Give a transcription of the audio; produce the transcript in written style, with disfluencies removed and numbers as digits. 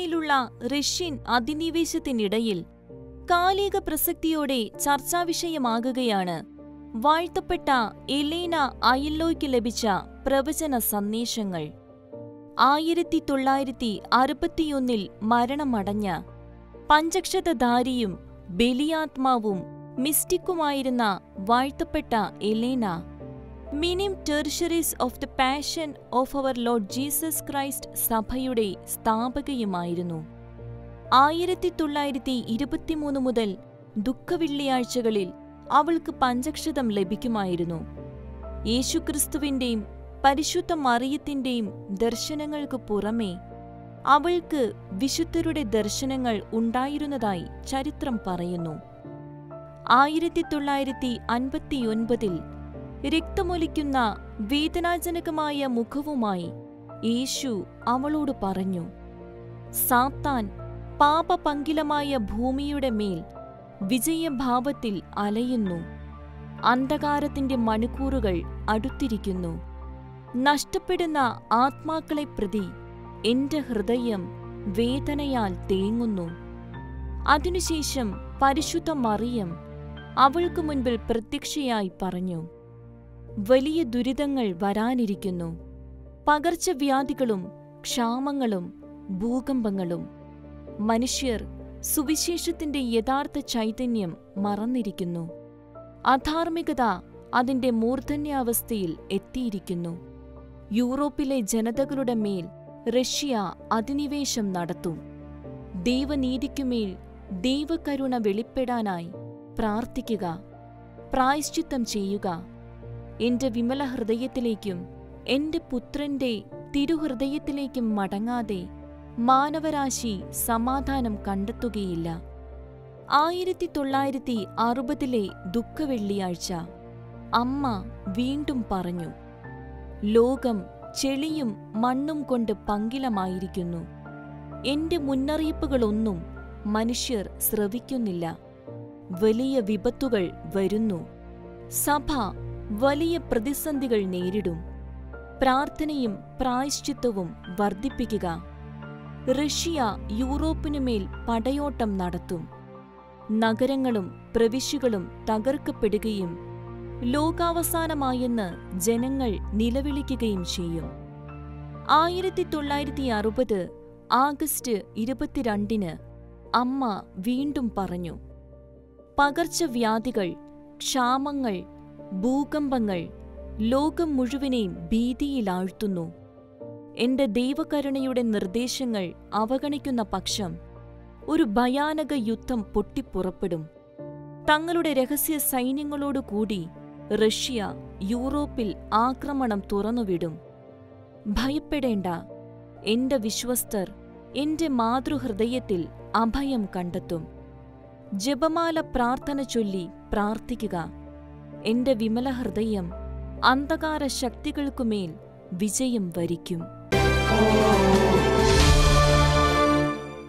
യുക്രൈനിലുള്ള Russian അധിനിവേശത്തിനിടയിൽ കാലിക പ്രസക്തിയോടെ ചർച്ചാവിഷയമാകുകയാണ് വാഴ്ത്തപ്പെട്ട Elena അയല്ലോയ്ക്ക് ലഭിച്ച പ്രവചന സന്ദേശങ്ങൾ. 1961 മരണമടഞ്ഞ പഞ്ചക്ഷതധാരിയും ബലിയാത്മാവും മിസ്റ്റിക്കുമായിരുന്ന വാഴ്ത്തപ്പെട്ട Elena Minim Tertiaries of the Passion of Our Lord Jesus Christ സഭയുടെ സ്ഥാപകയുമായിരുന്നു. 1923 മുതൽ ദുഃഖവെള്ളിയാഴ്ചകളിൽ അവൾക്ക് പഞ്ചക്ഷതം ലഭിക്കുമായിരുന്നു. യേശുക്രിസ്തുവിന്റെയും പരിശുദ്ധ മറിയത്തിന്റെയും ദർശനങ്ങൾക്ക് പുറമേ അവൾക്ക് വിശുദ്ധരുടെ ദർശനങ്ങൾ ഉണ്ടായിരുന്നതായി ചരിത്രം പറയുന്നു. 1959 രക്തമൊലിക്കുന്ന വേദനാജനകമായ മുഖവുമായി യേശു അവളോട് പറഞ്ഞു, സാത്താൻ പാപപങ്കിലമായ ഭൂമിയുടെ മേൽ വിജയഭാവത്തിൽ അലയുന്നു. അന്ധകാരത്തിന്റെ മണിക്കൂറുകൾ അടുത്തിരിക്കുന്നു. നഷ്ടപ്പെടുന്ന ആത്മാക്കളെ പ്രതി എന്റെ ഹൃദയം വേദനയാൽ തേങ്ങുന്നു. അതിനുശേഷം പരിശുദ്ധ മറിയം അവൾക്കു മുൻപിൽ പ്രത്യക്ഷയായി പറഞ്ഞു, വലിയ ദുരിതങ്ങൾ വരാനിരിക്കുന്നു. പകർച്ചവ്യാധികളും ക്ഷാമങ്ങളും ഭൂകമ്പങ്ങളും. മനുഷ്യർ സുവിശേഷത്തിന്റെ യഥാർത്ഥ ചൈതന്യം മറന്നിരിക്കുന്നു. അധാർമികത അതിന്റെ മൂർധന്യാവസ്ഥയിൽ എത്തിയിരിക്കുന്നു. യൂറോപ്പിലെ ജനതകളുടെ മേൽ റഷ്യ അധിനിവേശം നടത്തും. ദൈവനീതിക്കുമേൽ ദൈവകരുണ വെളിപ്പെടാനായി പ്രാർത്ഥിക്കുക, പ്രായശ്ചിത്തം ചെയ്യുക. എന്റെ വിമല ഹൃദയത്തിലേക്കും എന്റെ പുത്രന്റെ തിരുഹൃദയത്തിലേക്കും മടങ്ങാതെ മാനവരാശി സമാധാനം കണ്ടെത്തുകയില്ല. 1960 ദുഃഖവെള്ളിയാഴ്ച അമ്മ വീണ്ടും പറഞ്ഞു, ലോകം ചെളിയും മണ്ണും കൊണ്ട് പങ്കിലമായിരിക്കുന്നു. എന്റെ മുന്നറിയിപ്പുകളൊന്നും മനുഷ്യർ ശ്രവിക്കുന്നില്ല. വലിയ വിപത്തുകൾ വരുന്നു. സഭ വലിയ പ്രതിസന്ധികൾ നേരിടും. പ്രാർത്ഥനയും പ്രായശ്ചിത്തവും വർദ്ധിപ്പിക്കുക. റഷ്യ യൂറോപ്പിനുമേൽ പടയോട്ടം നടത്തും. നഗരങ്ങളും പ്രവിശ്യകളും തകർക്കപ്പെടുകയും ലോകാവസാനമായെന്ന് ജനങ്ങൾ നിലവിളിക്കുകയും ചെയ്യും. 1960 ആഗസ്റ്റ് 22 അമ്മ വീണ്ടും പറഞ്ഞു, പകർച്ചവ്യാധികൾ, ക്ഷാമങ്ങൾ, ഭൂകമ്പങ്ങൾ ലോകം മുഴുവനെയും ഭീതിയിലാഴ്ത്തുന്നു. എന്റെ ദൈവകരുണയുടെ നിർദ്ദേശങ്ങൾ അവഗണിക്കുന്ന പക്ഷം ഒരു ഭയാനക യുദ്ധം പൊട്ടിപ്പുറപ്പെടും. തങ്ങളുടെ രഹസ്യ സൈന്യങ്ങളോടുകൂടി റഷ്യ യൂറോപ്പിൽ ആക്രമണം തുറന്നുവിടും. ഭയപ്പെടേണ്ട, എന്റെ വിശ്വസ്തർ എന്റെ മാതൃഹൃദയത്തിൽ അഭയം കണ്ടെത്തും. ജപമാല പ്രാർത്ഥന ചൊല്ലി പ്രാർത്ഥിക്കുക. എന്റെ വിമല ഹൃദയം അന്ധകാര ശക്തികൾക്കുമേൽ വിജയം വരിക്കും.